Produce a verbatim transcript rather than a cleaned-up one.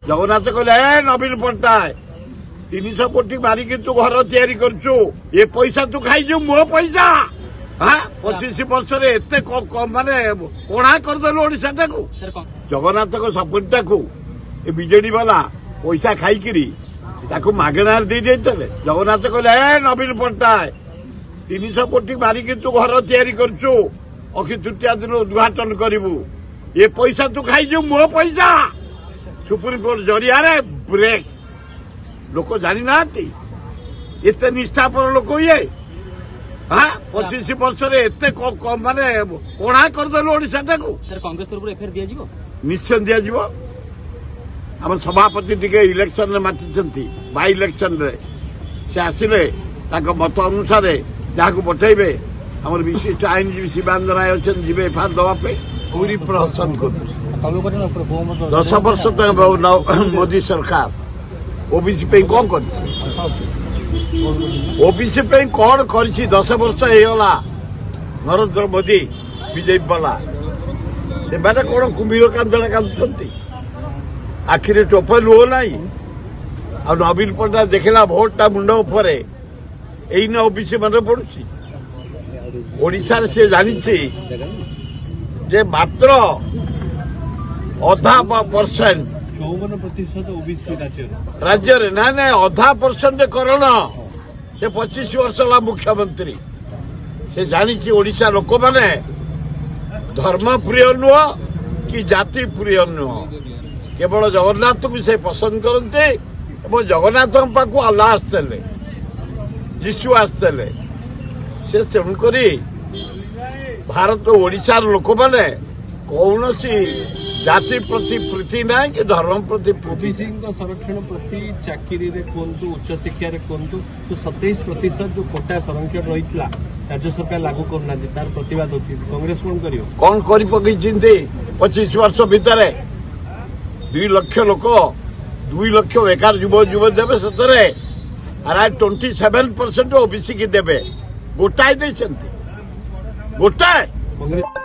जगन्नाथ कहले नवीन पट्टनायक तीन सौ कोटी मारिकी तू घर तैयारी करछु ये पैसा तू खाइजु मो पैसा हाँ पचिश वर्ष एते माने कोणा करदेलु ओडिशा को जगन्नाथ को सपोर्टा को बीजेडी वाला पैसा खाईकिरी ताकू मागणार दे देते जगन्नाथ कहले नवीन पट्टनायक तीन सौ कोटी मारिकी तू घर तैयारी करछु अखि तृतीया दिन उद्घाटन करू ये पैसा तू खाइजु मो पैसा सुप्रीमकोर्ट जरिया ब्रेक लोक जानी ना एत निष्ठापर लोक ये हाँ पचिश वर्ष एते माने कोणा करदेलु ओडिशा को कांग्रेस तरफ एफआईआर दिया निश्चय दिया आम सभापति टिके इलेक्शन रे माति बाई इलेक्शन रे से आसिले मत अनुसार जहाँ पठेबे आम विशिष्ट आईनजीवी शिवानंद राय अच्छे जी एफआईआर दवापे पूरी प्रहसन कर दस वर्ष तक मोदी सरकार ओबीसी पे कौन कर ओबीसी पे कौन कर दस वर्ष होगा नरेंद्र मोदी बीजेपी वाला से मैंने कौन कुंभीर कांदड़ा कांदुंट आखिरे टोप लुह ना आ नवीन पट्टनायक देखला भोटा मुंड उपर एन ओबीसी मन पड़ुची ओडिशा से जानी जे मात्र अधा परसेंट चौवन प्रतिशत ओबीसी राज्य रे ना ना अधा परसेंट करण से पच्चीस वर्ष है मुख्यमंत्री से जानी ओडिशा लोक मैंने धर्म प्रिय नुह कि जाति प्रिय नुह केवल जगन्नाथ को से पसंद करते जगन्नाथ पाक आल्लाह आसते जीशु आसते से तेणुक भारत ओडिशा लोक मैंने कौन जाति प्रति प्रीति ना कि धर्म प्रति ओबीसी संरक्षण प्रति चाकरी कहतु उच्च शिक्षा कहतु तो सतैश प्रतिशत जो कोटा संरक्षण रही राज्य सरकार लागू करना तार प्रतिवाद होती कांग्रेस कौन कर कौन कर पकई पचिश वर्ष भितर दुई लक्ष लोक दुई लक्ष बेकार युव युव देवे से ट्वेंटी सेवेन परसेंट ओबीसी की देवे गोटाए गोटाए